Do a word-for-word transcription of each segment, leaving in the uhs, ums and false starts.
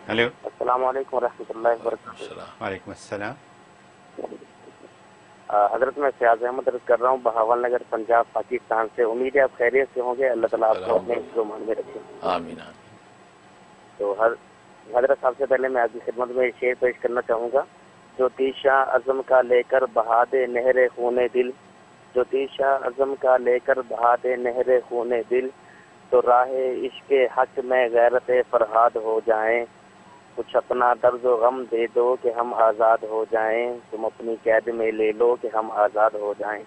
Hello, अस्सलाम वालेकुम रहमतुल्लाहि व बरकातहू। वालेकुम अस्सलाम। हजरत मैं सियाज अहमद अर्ज कर रहा हूँ, बहावल नगर, पंजाब, पाकिस्तान से। उम्मीद है आप खैरियत से होंगे। अल्लाह ताला आपको अपने ईमान में रखे। आमीन आमीन। तो हर हजरत साहब से पहले मैं आपकी खिदमत में शेर पेश करना चाहूँगा। जो तीशा अज़म का लेकर बहा दे नहरे खूने दिल, जो तीशा अज़म का लेकर बहा दे नहरे खूने दिल, तो राह इश्क़ हक में गैरत फरहाद हो जाएं। कुछ अपना दर्द व गम दे दो कि हम आज़ाद हो जाएं, तुम अपनी कैद में ले लो कि हम आज़ाद हो जाएं।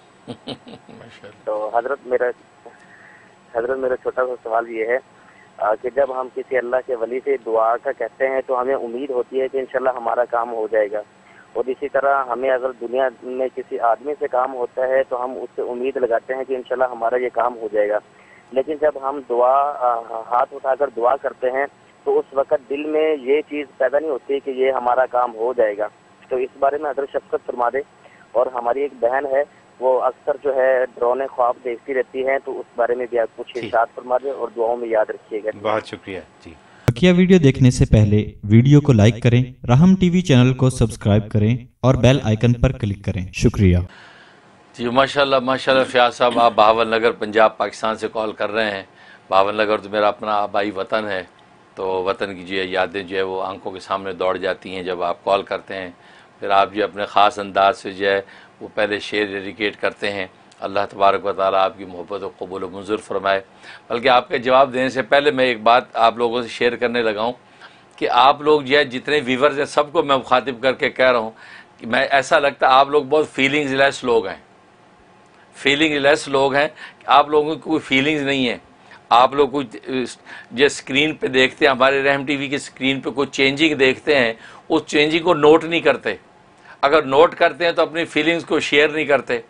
तो हजरत मेरा हजरत मेरा छोटा सा सवाल ये है आ, कि जब हम किसी अल्लाह के वली से दुआ का कहते हैं तो हमें उम्मीद होती है कि इंशाल्लाह हमारा काम हो जाएगा, और इसी तरह हमें अगर दुनिया में किसी आदमी से काम होता है तो हम उससे उम्मीद लगाते हैं कि इंशाल्लाह हमारा ये काम हो जाएगा। लेकिन जब हम दुआ हाथ उठाकर दुआ करते हैं तो उस वक्त दिल में ये चीज़ पैदा नहीं होती कि ये हमारा काम हो जाएगा। तो इस बारे में हज़रत शफ़क़त फरमा दे। और हमारी एक बहन है, वो अक्सर जो है डरावने ख्वाब देखती रहती है, तो उस बारे में भी आप कुछ इरशाद फरमा दें और दुआओं में याद रखिएगा। बहुत शुक्रिया जी। बकिया वीडियो देखने से पहले वीडियो को लाइक करें, राहम टीवी चैनल को सब्सक्राइब करें और बेल आइकन पर क्लिक करें। शुक्रिया जी। माशाल्लाह माशाल्लाह। फ़याज़ साहब, आप बहावल नगर पंजाब पाकिस्तान से कॉल कर रहे हैं। बहावल नगर तो मेरा अपना आबाई वतन है, तो वतन की जो है यादें जो है वो आंखों के सामने दौड़ जाती हैं जब आप कॉल करते हैं। फिर आप जो अपने ख़ास अंदाज से जो है वो पहले शेर डेडिकेट करते हैं। अल्लाह तबारक व तआला आपकी मोहब्बत को कबूल व मंजूर फरमाए। बल्कि आपके जवाब देने से पहले मैं एक बात आप लोगों से शेयर करने लगा हूँ कि आप लोग जो है जितने व्यूवर्स हैं सबको मैं मुखातिब करके कह रहा हूँ कि मैं ऐसा लगता है आप लोग बहुत फीलिंग्स लेस लोग हैं। फीलिंग लेस लोग हैं। आप लोगों की कोई फीलिंग्स नहीं है। आप लोग कुछ जो स्क्रीन पे देखते हैं, हमारे रहम टीवी की स्क्रीन पे कुछ चेंजिंग देखते हैं, उस चेंजिंग को नोट नहीं करते। अगर नोट करते हैं तो अपनी फीलिंग्स को शेयर नहीं करते।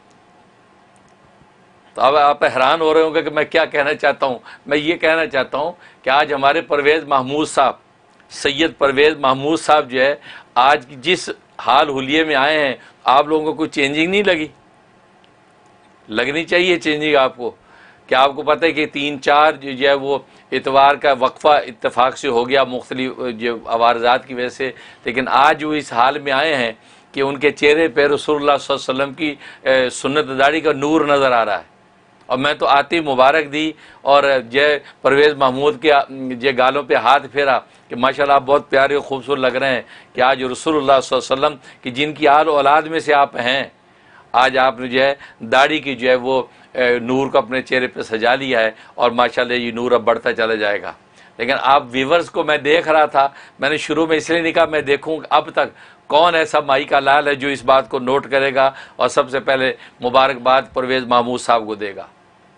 तो अब आप हैरान हो रहे होंगे कि मैं क्या कहना चाहता हूँ। मैं ये कहना चाहता हूँ कि आज हमारे परवेज़ महमूद साहब, सैयद परवेज़ महमूद साहब जो है आज जिस हाल हुलिये में आए हैं, आप लोगों को कोई चेंजिंग नहीं लगी? लगनी चाहिए चेंजिंग आपको। क्या आपको पता है कि तीन चार जो है वो इतवार का वक्फ़ा इत्तेफाक से हो गया मुख्तलिफ जो अवारजात की वजह से, लेकिन आज वो इस हाल में आए हैं कि उनके चेहरे पर रसूलुल्लाह सल्लल्लाहु अलैहि वसल्लम की सुन्नत दाढ़ी का नूर नज़र आ रहा है। और मैं तो आती मुबारक दी और जय परवेज़ महमूद के जे गालों पे हाथ फेरा कि माशाल्लाह आप बहुत प्यारे और खूबसूरत लग रहे हैं कि आज रसूलुल्लाह सल्लल्लाहु अलैहि वसल्लम की जिनकी आल औलाद में से आप हैं, आज आपने जो है दाढ़ी की जो है वो नूर को अपने चेहरे पे सजा लिया है और माशाल्लाह ये नूर अब बढ़ता चला जाएगा। लेकिन आप व्यूवर्स को मैं देख रहा था, मैंने शुरू में इसलिए नहीं कहा मैं देखूँ अब तक कौन ऐसा माई का लाल है जो इस बात को नोट करेगा और सबसे पहले मुबारकबाद परवेज़ महमूद साहब को देगा,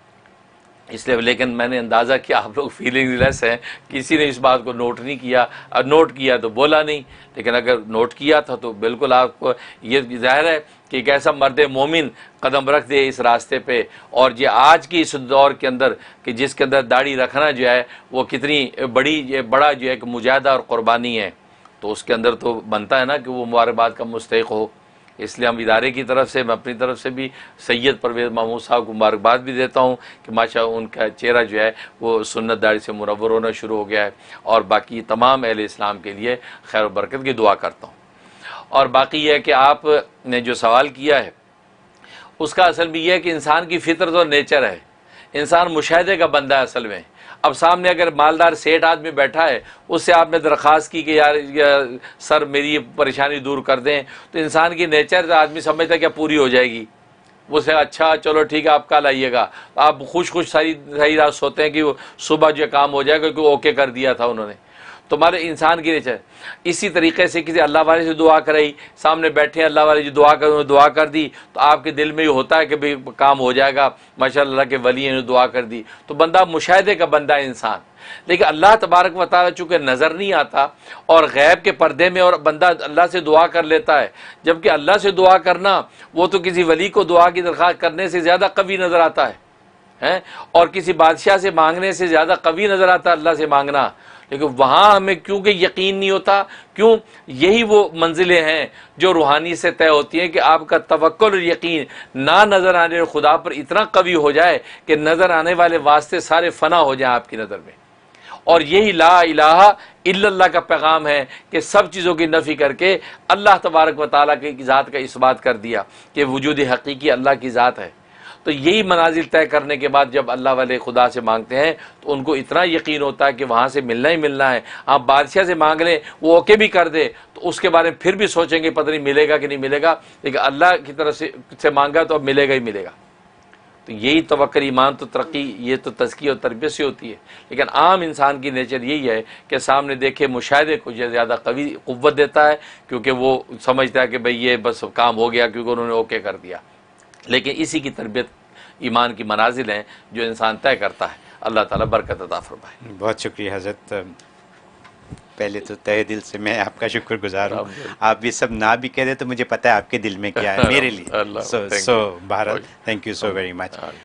इसलिए। लेकिन मैंने अंदाज़ा किया आप लोग फीलिंग लेस हैं, किसी ने इस बात को नोट नहीं किया। और नोट किया तो बोला नहीं, लेकिन अगर नोट किया था तो बिल्कुल आपको ये ज़ाहिर है कि एक ऐसा मर्द मोमिन कदम रख दे इस रास्ते पे। और ये आज की इस दौर के अंदर कि जिसके अंदर दाढ़ी रखना जो है वो कितनी बड़ी बड़ा जो है कि मुजाहिदा और क़ुरबानी है, तो उसके अंदर तो बनता है ना कि वो मुबारकबाद का मुस्तहिक हो। इसलिए हम इदारे की तरफ से, मैं अपनी तरफ से भी सैयद परवेज़ महमूद साहब को मुबारकबाद भी देता हूँ कि माशाअल्लाह उनका चेहरा जो है वो सुन्नत दाढ़ी से मुनव्वर होना शुरू हो गया है। और बाकी तमाम अहले इस्लाम के लिए खैर व बरकत की दुआ करता हूँ। और बाकी यह है कि आपने जो सवाल किया है उसका असल भी यह है कि इंसान की फितरत और नेचर है, इंसान मुशाहिदे का बंदा है असल में। अब सामने अगर मालदार सेठ आदमी बैठा है, उससे आपने दरख्वास्त की कि यार, यार सर मेरी ये परेशानी दूर कर दें, तो इंसान की नेचर आदमी समझता है क्या पूरी हो जाएगी। वो से अच्छा चलो ठीक है आप कल आइएगा, आप खुश खुश सही सही रात सोते हैं कि वो सुबह जो काम हो जाएगा क्योंकि ओके कर दिया था उन्होंने। तुम्हारे इंसान की नेचर इसी तरीके से किसी अल्लाह वाले से दुआ कराई, सामने बैठे अल्लाह वाले जो दुआ कर दुआ कर दी तो आपके दिल में ये होता है कि भाई काम हो जाएगा, माशाअल्लाह के वली ने दुआ कर दी, तो बंदा मुशाहिदे का बंदा है इंसान। लेकिन अल्लाह तबारक व तआला चूँकि नज़र नहीं आता और गैब के पर्दे में और बंदा अल्लाह से दुआ कर लेता है, जबकि अल्लाह से दुआ करना वो तो किसी वली को दुआ की दरख्वास्त करने से ज़्यादा कवी नज़र आता है हैं, और किसी बादशाह से मांगने से ज़्यादा कवी नज़र आता है अल्लाह से मांगना। लेकिन वहाँ हमें क्योंकि यकीन नहीं होता, क्यों? यही वो मंजिलें हैं जो रूहानी से तय होती हैं कि आपका तवक्कुल और यकीन ना नज़र आने खुदा पर इतना कवी हो जाए कि नज़र आने वाले वास्ते सारे फ़ना हो जाए आपकी नज़र में। और यही ला इलाहा इल्लल्लाह का पैगाम है कि सब चीज़ों की नफ़ी करके अल्लाह तबारक व तआला की ज़ात का इस्बात कर दिया कि वजूद हकीकी अल्लाह की ज़ात है। तो यही मनाजिल तय करने के बाद जब अल्लाह वाले खुदा से मांगते हैं तो उनको इतना यकीन होता है कि वहाँ से मिलना ही मिलना है। आप बादशाह से मांग लें, वो ओके भी कर दे तो उसके बारे में फिर भी सोचेंगे पता नहीं मिलेगा कि नहीं मिलेगा, लेकिन अल्लाह की तरफ से, से मांगा तो अब मिलेगा ही मिलेगा। तो यही तवक्कुल, ईमान तो तरक्की, ये तो तज़किया और तरबियत से होती है। लेकिन आम इंसान की नेचर यही है कि सामने देखे मुशाहिदे को ज़्यादा कवी क़ुव्वत देता है, क्योंकि वो समझता है कि भाई ये बस काम हो गया क्योंकि उन्होंने ओके कर दिया। लेकिन इसी की तरबियत ईमान की मनाजिल हैं जो इंसान तय करता है। अल्लाह ताला बरकत अता फरमाए। बहुत शुक्रिया हज़रत, पहले तो तहे दिल से मैं आपका शुक्रगुजार हूँ। आप भी सब ना भी कह दे तो मुझे पता है आपके दिल में क्या है मेरे लिए। So so Bharat, thank you so very much.